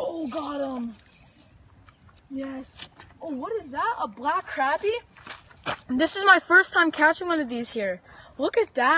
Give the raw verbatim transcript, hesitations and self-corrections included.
Oh, got him. Yes. Oh, what is that? A black crappie? This is my first time catching one of these here. Look at that.